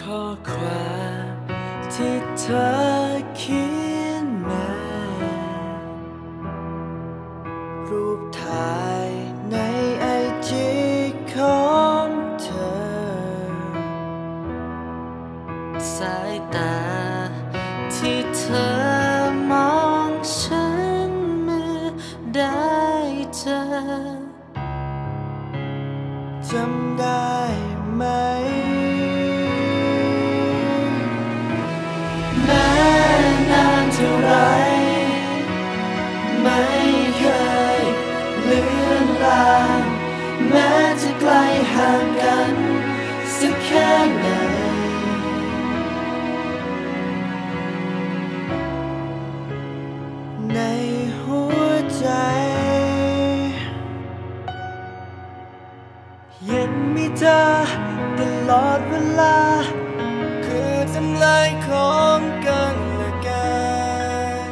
ข้อความที่เธอเขียนมารูปถ่ายในไอจีของเธอสายตาที่เธอมองฉันเมื่อได้เจอจำได้ไหมแม้นานเท่าไรไม่เคยเลือนลางแม้จะไกลห่างกันสักแค่ไหนในหัวใจยังมีเธอตลอดเวลาคือจำเลยของกันและกัน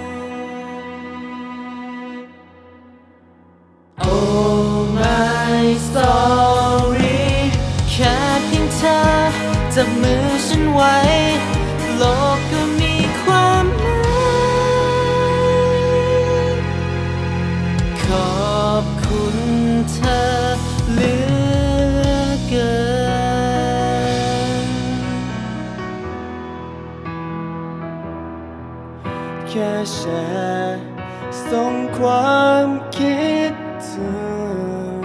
Oh my story แค่เพียงเธอจับมือฉันไว้โลกก็มีความหมายขอบคุณเธอเหลือเกินแค่แชร์ส่งความคิดถึง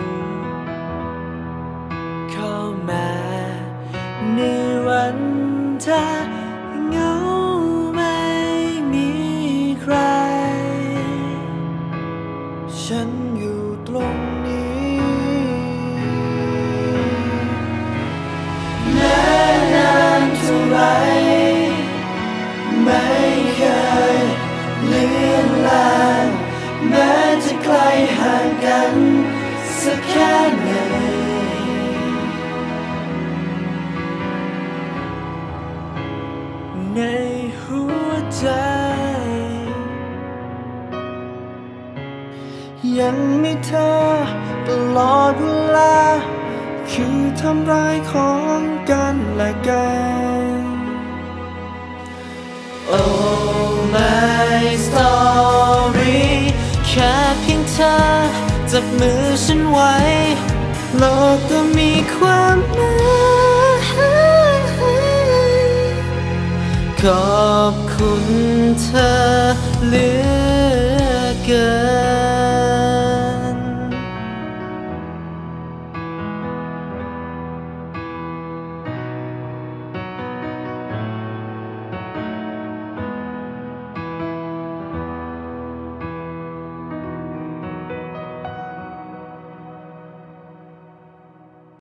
เข้ามาในวันที่เหงาไม่มีใครฉันอยู่ตรงนี้แม้นานเท่าไรไม่เคยเลือนลางแม้จะไกลห่างกันสักแค่ไหนในหัวใจยังมีเธอตลอดเวลาคือทำร้ายของกันและกัน Oh my story แค่เพียงเธอจับมือฉันไว้โลกก็มีความหมายขอบคุณเธอเหลือ